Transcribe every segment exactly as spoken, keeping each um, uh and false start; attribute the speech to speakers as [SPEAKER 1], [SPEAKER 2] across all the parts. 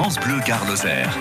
[SPEAKER 1] France Bleu Gare Lozère.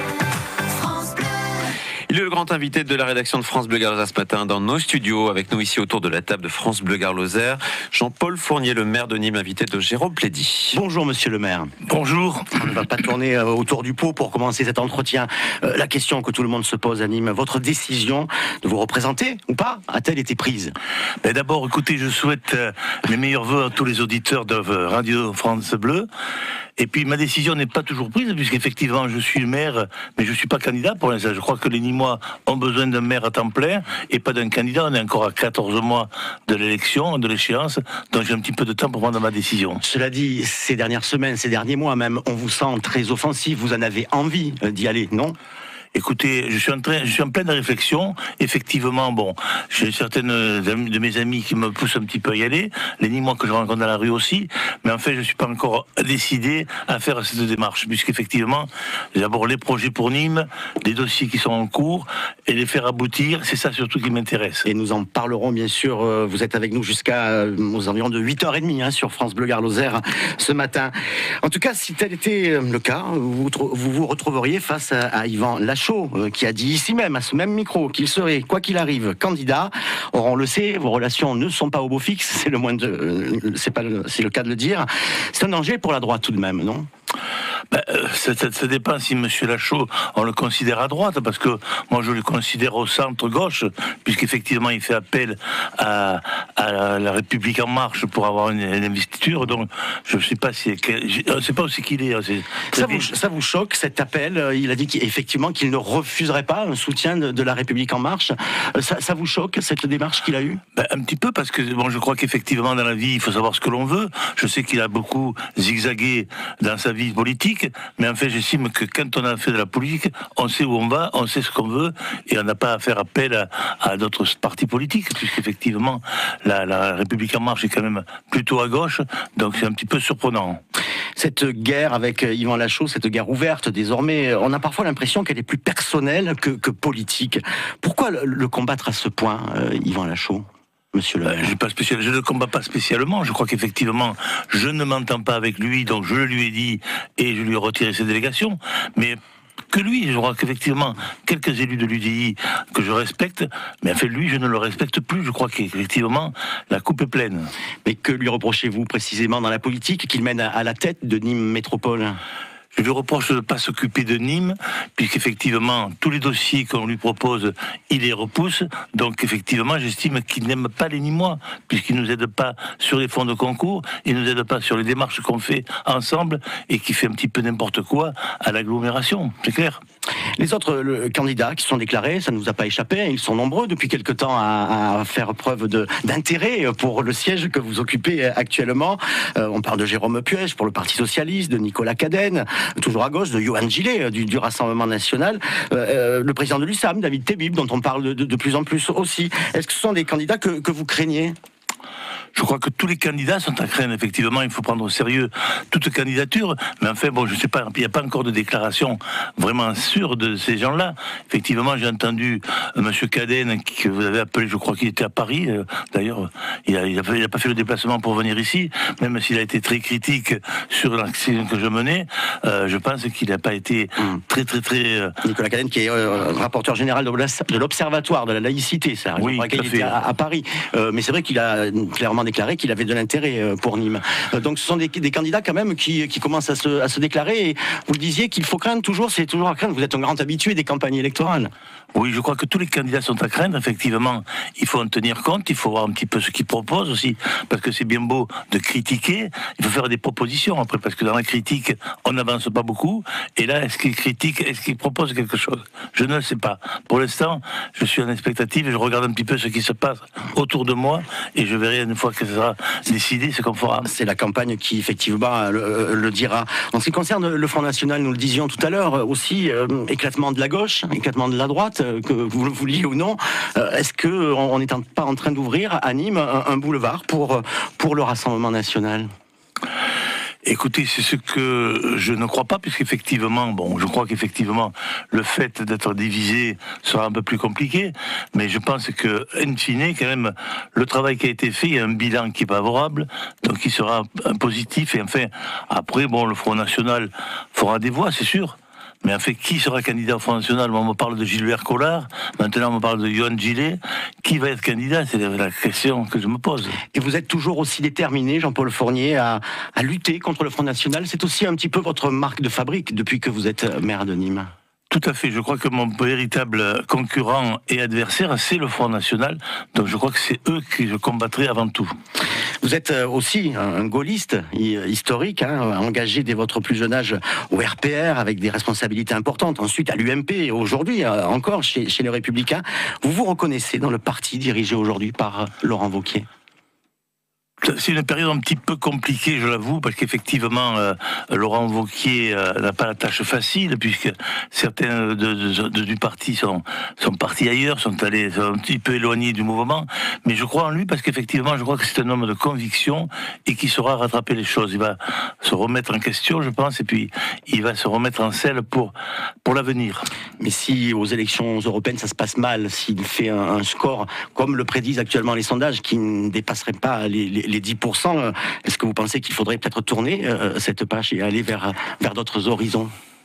[SPEAKER 2] Il est le grand invité de la rédaction de France Bleu Gare Lozère ce matin dans nos studios, avec nous ici autour de la table de France Bleu Gare Lozère, Jean-Paul Fournier, le maire de Nîmes, invité de Jérôme Plédy.
[SPEAKER 3] Bonjour monsieur le maire.
[SPEAKER 4] Bonjour.
[SPEAKER 3] On ne va pas tourner euh, autour du pot pour commencer cet entretien. Euh, la question que tout le monde se pose à Nîmes, votre décision de vous représenter ou pas a-t-elle été prise?
[SPEAKER 4] Ben D'abord, écoutez, je souhaite euh, les meilleurs vœux à tous les auditeurs de euh, Radio France Bleu. Et puis ma décision n'est pas toujours prise, puisqu'effectivement je suis le maire, mais je ne suis pas candidat pour l'instant. Je crois que les Nîmois ont besoin d'un maire à temps plein et pas d'un candidat. On est encore à quatorze mois de l'élection, de l'échéance, donc j'ai un petit peu de temps pour prendre ma décision.
[SPEAKER 3] Cela dit, ces dernières semaines, ces derniers mois même, on vous sent très offensif, vous en avez envie d'y aller, non ?
[SPEAKER 4] Écoutez, je suis en train, je suis en pleine réflexion. Effectivement, bon, j'ai certaines de mes amis qui me poussent un petit peu à y aller, les Nîmois que je rencontre dans la rue aussi, mais en fait, je suis pas encore décidé à faire cette démarche, puisqu'effectivement, d'abord les projets pour Nîmes, les dossiers qui sont en cours, et les faire aboutir, c'est ça surtout qui m'intéresse.
[SPEAKER 3] Et nous en parlerons bien sûr, vous êtes avec nous jusqu'à aux environs de huit heures trente hein, sur France Bleu Gare Lozère ce matin. En tout cas, si tel était le cas, vous vous, vous retrouveriez face à, à Yvan Lachaud, qui a dit ici même, à ce même micro, qu'il serait, quoi qu'il arrive, candidat. Or, on le sait, vos relations ne sont pas au beau fixe, c'est le moins de, c'est pas, le, c'est le cas de le dire. C'est un danger pour la droite tout de même, non ?
[SPEAKER 4] Ben, ça, ça, ça dépend si M. Lachaud, on le considère à droite, parce que moi je le considère au centre-gauche, puisqu'effectivement il fait appel à, à la, la République En Marche pour avoir une, une investiture, donc je ne sais pas si, je ne sais pas aussi qu'il est. C'est,
[SPEAKER 3] ça, vous, ça vous choque cet appel? Il a dit qu'effectivement qu'il ne refuserait pas un soutien de, de la République En Marche. Ça, ça vous choque cette démarche qu'il a eue?
[SPEAKER 4] Ben, un petit peu, parce que bon, je crois qu'effectivement dans la vie il faut savoir ce que l'on veut. Je sais qu'il a beaucoup zigzagué dans sa vie politique, mais en fait j'estime que quand on a fait de la politique, on sait où on va, on sait ce qu'on veut, et on n'a pas à faire appel à, à d'autres partis politiques, puisqu'effectivement la, la République En Marche est quand même plutôt à gauche, donc c'est un petit peu surprenant.
[SPEAKER 3] Cette guerre avec Yvan Lachaud, cette guerre ouverte désormais, on a parfois l'impression qu'elle est plus personnelle que, que politique. Pourquoi le, le combattre à ce point, euh, Yvan Lachaud ? Monsieur le maire.
[SPEAKER 4] Je, pas spécial, je ne le combats pas spécialement. Je crois qu'effectivement, je ne m'entends pas avec lui, donc je le lui ai dit et je lui ai retiré ses délégations. Mais que lui, je crois qu'effectivement, quelques élus de l'U D I que je respecte, mais en fait, lui, je ne le respecte plus. Je crois qu'effectivement, la coupe est pleine.
[SPEAKER 3] Mais que lui reprochez-vous précisément dans la politique qu'il mène à la tête de Nîmes Métropole ?
[SPEAKER 4] Je lui reproche de ne pas s'occuper de Nîmes, puisqu'effectivement, tous les dossiers qu'on lui propose, il les repousse. Donc, effectivement, j'estime qu'il n'aime pas les Nîmois, puisqu'il ne nous aide pas sur les fonds de concours, il ne nous aide pas sur les démarches qu'on fait ensemble, et qui fait un petit peu n'importe quoi à l'agglomération, c'est clair.
[SPEAKER 3] Les autres le, candidats qui sont déclarés, ça ne nous a pas échappé, ils sont nombreux depuis quelque temps à, à faire preuve de, d'intérêt pour le siège que vous occupez actuellement. Euh, on parle de Jérôme Puech pour le Parti Socialiste, de Nicolas Cadenne, toujours à gauche, de Johan Gillet du, du Rassemblement National, euh, le président de l'U S A M, David Tebib, dont on parle de, de, de plus en plus aussi. Est-ce que ce sont des candidats que, que vous craignez ?
[SPEAKER 4] Je crois que tous les candidats sont à craindre. Effectivement, il faut prendre au sérieux toute candidature. Mais enfin, bon, je sais pas, il n'y a pas encore de déclaration vraiment sûre de ces gens-là. Effectivement, j'ai entendu euh, Monsieur Cadenne, que vous avez appelé, je crois qu'il était à Paris. Euh, d'ailleurs, il n'a il a, il a pas fait le déplacement pour venir ici, même s'il a été très critique sur l'action que je menais. Euh, je pense qu'il n'a pas été mmh. très, très, très... Euh...
[SPEAKER 3] Nicolas Cadenne, qui est euh, rapporteur général de l'Observatoire de la laïcité, ça. Je
[SPEAKER 4] oui,
[SPEAKER 3] crois qu'il était à, à Paris. Euh, mais c'est vrai qu'il a clairement déclaré qu'il avait de l'intérêt pour Nîmes. Donc ce sont des, des candidats quand même qui, qui commencent à se, à se déclarer. Et vous le disiez qu'il faut craindre toujours, c'est toujours à craindre. Vous êtes un grand habitué des campagnes électorales.
[SPEAKER 4] Oui, je crois que tous les candidats sont à craindre. Effectivement, il faut en tenir compte, il faut voir un petit peu ce qu'ils proposent aussi, parce que c'est bien beau de critiquer, il faut faire des propositions après, parce que dans la critique, on n'avance pas beaucoup. Et là, est-ce qu'ils critiquent, est-ce qu'ils proposent quelque chose? Je ne le sais pas. Pour l'instant, je suis en expectative et je regarde un petit peu ce qui se passe autour de moi et je verrai une fois que ça sera décidé ce qu'on fera.
[SPEAKER 3] C'est la campagne qui effectivement le, le dira. En ce qui concerne le Front National, nous le disions tout à l'heure aussi, euh, éclatement de la gauche, éclatement de la droite, euh, que vous le vouliez ou non. Euh, est-ce que on n'est pas en train d'ouvrir à Nîmes un, un boulevard pour pour le Rassemblement National?
[SPEAKER 4] Écoutez, c'est ce que je ne crois pas, puisqu'effectivement, bon, je crois qu'effectivement, le fait d'être divisé sera un peu plus compliqué, mais je pense que, in fine, quand même, le travail qui a été fait, il y a un bilan qui est favorable, donc il sera un positif, et enfin, après, bon, le Front National fera des voix, c'est sûr. Mais en fait, qui sera candidat au Front National? On me parle de Gilbert Collard, maintenant on me parle de Johan Gillet. Qui va être candidat? C'est la question que je me pose.
[SPEAKER 3] Et vous êtes toujours aussi déterminé, Jean-Paul Fournier, à, à lutter contre le Front National. C'est aussi un petit peu votre marque de fabrique depuis que vous êtes maire de Nîmes.
[SPEAKER 4] Tout à fait. Je crois que mon véritable concurrent et adversaire, c'est le Front National. Donc je crois que c'est eux que je combattrai avant tout.
[SPEAKER 3] Vous êtes aussi un gaulliste historique, hein, engagé dès votre plus jeune âge au R P R avec des responsabilités importantes. Ensuite à l'U M P et aujourd'hui encore chez, chez les Républicains. Vous vous reconnaissez dans le parti dirigé aujourd'hui par Laurent Wauquiez?
[SPEAKER 4] C'est une période un petit peu compliquée, je l'avoue, parce qu'effectivement, euh, Laurent Wauquiez euh, n'a pas la tâche facile, puisque certains de, de, de, du parti sont, sont partis ailleurs, sont allés sont un petit peu éloignés du mouvement. Mais je crois en lui, parce qu'effectivement, je crois que c'est un homme de conviction et qui saura rattraper les choses. Il va se remettre en question, je pense, et puis il va se remettre en selle pour, pour l'avenir.
[SPEAKER 3] Mais si aux élections européennes ça se passe mal, s'il fait un, un score, comme le prédisent actuellement les sondages, qui ne dépasserait pas les, les les dix pour cent, est-ce que vous pensez qu'il faudrait peut-être tourner euh, cette page et aller vers, vers d'autres horizons?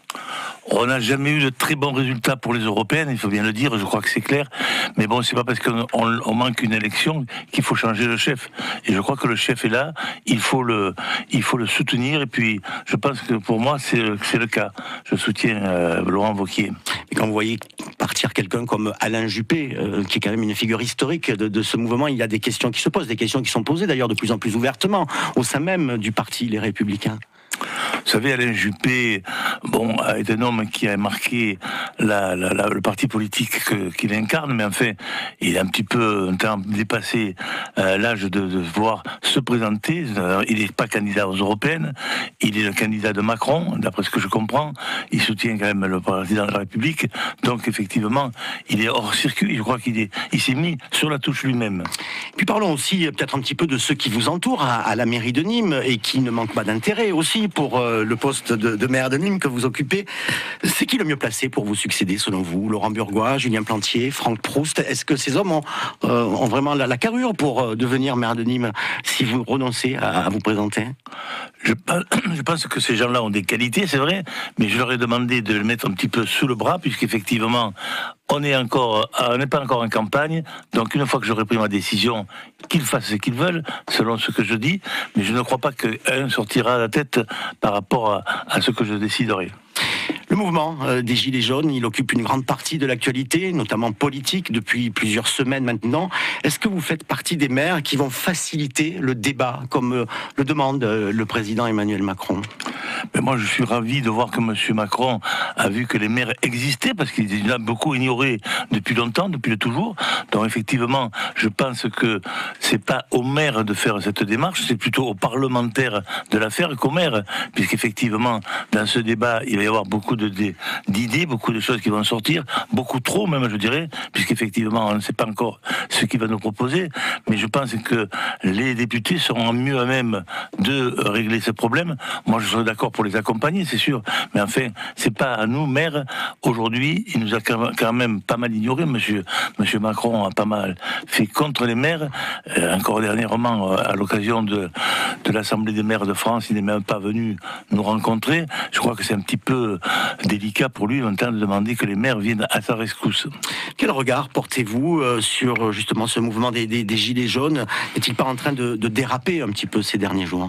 [SPEAKER 4] On n'a jamais eu de très bons résultats pour les européennes, il faut bien le dire, je crois que c'est clair. Mais bon, c'est pas parce qu'on on, on manque une élection qu'il faut changer le chef. Et je crois que le chef est là, il faut le, il faut le soutenir. Et puis, je pense que pour moi, c'est, c'est le cas. Je soutiens euh, Laurent Wauquiez.
[SPEAKER 3] Et quand vous voyez partir quelqu'un comme Alain Juppé, euh, qui est quand même une figure historique de, de ce mouvement, il y a des questions qui se posent, des questions qui sont posées d'ailleurs de plus en plus ouvertement au sein même du parti Les Républicains.
[SPEAKER 4] Vous savez, Alain Juppé, bon, est un homme qui a marqué la, la, la, le parti politique que, qu'il incarne, mais enfin, il a un petit peu un temps dépassé euh, l'âge de, de voir se présenter. Il n'est pas candidat aux européennes, il est le candidat de Macron, d'après ce que je comprends. Il soutient quand même le président de la République, donc effectivement, il est hors circuit. Je crois qu'il est, il s'est mis sur la touche lui-même.
[SPEAKER 3] Puis parlons aussi peut-être un petit peu de ceux qui vous entourent à, à la mairie de Nîmes et qui ne manquent pas d'intérêt aussi pour euh, le poste de, de maire de Nîmes que vous occupez. C'est qui le mieux placé pour vous succéder selon vous? Laurent Burgois, Julien Plantier, Franck Proust? Est-ce que ces hommes ont, euh, ont vraiment la, la carrure pour euh, devenir maire de Nîmes si vous renoncez à, à vous présenter?
[SPEAKER 4] Je, je pense que ces gens-là ont des qualités, c'est vrai, mais je leur ai demandé de le mettre un petit peu sous le bras, puisqu'effectivement, on est encore, on n'est pas encore en campagne, donc une fois que j'aurai pris ma décision, qu'ils fassent ce qu'ils veulent, selon ce que je dis, mais je ne crois pas qu'un sortira à la tête par rapport à, à ce que je déciderai.
[SPEAKER 3] Le mouvement euh, des Gilets jaunes, il occupe une grande partie de l'actualité, notamment politique, depuis plusieurs semaines maintenant. Est-ce que vous faites partie des maires qui vont faciliter le débat, comme euh, le demande euh, le président Emmanuel Macron?
[SPEAKER 4] Mais moi, je suis ravi de voir que M. Macron a vu que les maires existaient, parce qu'il a beaucoup ignoré depuis longtemps, depuis le toujours. Donc, effectivement, je pense que c'est pas aux maires de faire cette démarche, c'est plutôt aux parlementaires de la faire qu'aux maires, puisqu'effectivement, dans ce débat, il va y avoir beaucoup de, de, d'idées, beaucoup de choses qui vont sortir, beaucoup trop même, je dirais, puisqu'effectivement, on ne sait pas encore ce qu'il va nous proposer, mais je pense que les députés seront mieux à même de régler ce problème. Moi, je serais d'accord pour les accompagner, c'est sûr. Mais enfin, c'est pas à nous, maires. Aujourd'hui, il nous a quand même pas mal ignoré. Monsieur, monsieur Macron a pas mal fait contre les maires. Euh, encore dernièrement, à l'occasion de, de l'Assemblée des maires de France, il n'est même pas venu nous rencontrer. Je crois que c'est un petit peu délicat pour lui, en train de demander que les maires viennent à sa rescousse.
[SPEAKER 3] Quel regard portez-vous euh, sur justement ce mouvement des, des, des Gilets jaunes? Est-il pas en train de, de déraper un petit peu ces derniers jours?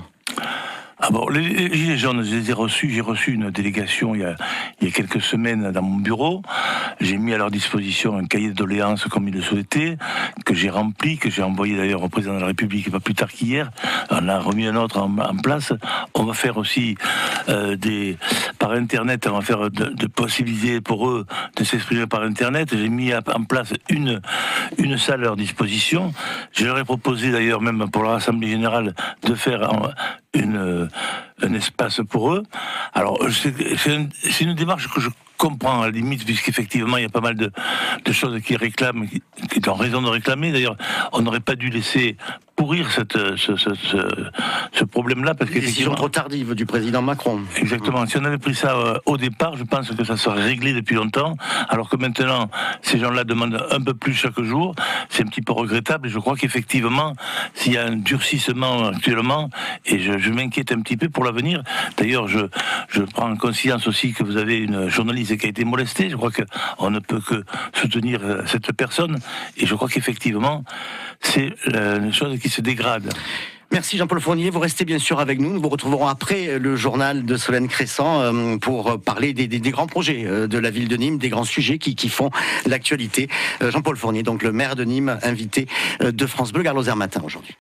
[SPEAKER 4] Ah bon, les, les Gilets jaunes, je les ai reçus. J'ai reçu une délégation il y, a, il y a quelques semaines dans mon bureau. J'ai mis à leur disposition un cahier de doléances comme ils le souhaitaient, que j'ai rempli, que j'ai envoyé d'ailleurs au président de la République pas plus tard qu'hier. On a remis un autre en, en place. On va faire aussi euh, des par Internet, on va faire de, de possibilités pour eux de s'exprimer par Internet. J'ai mis en place une, une salle à leur disposition. Je leur ai proposé d'ailleurs même pour leur Assemblée Générale de faire en, une, un espace pour eux. Alors, c'est, c'est, un, c'est une démarche que je comprends à la limite, puisqu'effectivement, il y a pas mal de, de choses qui réclament, qui, qui ont raison de réclamer. D'ailleurs, on n'aurait pas dû laisser pourrir cette, ce, ce, ce, ce problème-là. Parce
[SPEAKER 3] que décision trop tardive du président Macron.
[SPEAKER 4] Exactement. Si on avait pris ça euh, au départ, je pense que ça serait réglé depuis longtemps. Alors que maintenant, ces gens-là demandent un peu plus chaque jour. C'est un petit peu regrettable. Et je crois qu'effectivement, s'il y a un durcissement actuellement, et je, je m'inquiète un petit peu pour l'avenir. D'ailleurs, je, je prends conscience aussi que vous avez une journaliste qui a été molestée. Je crois qu'on ne peut que soutenir cette personne. Et je crois qu'effectivement, c'est une chose qui se dégrade.
[SPEAKER 3] Merci Jean-Paul Fournier, vous restez bien sûr avec nous. Nous vous retrouverons après le journal de Solène Crescent pour parler des, des, des grands projets de la ville de Nîmes, des grands sujets qui, qui font l'actualité. Jean-Paul Fournier, donc le maire de Nîmes, invité de France Bleu Gare Lozère Matin aujourd'hui.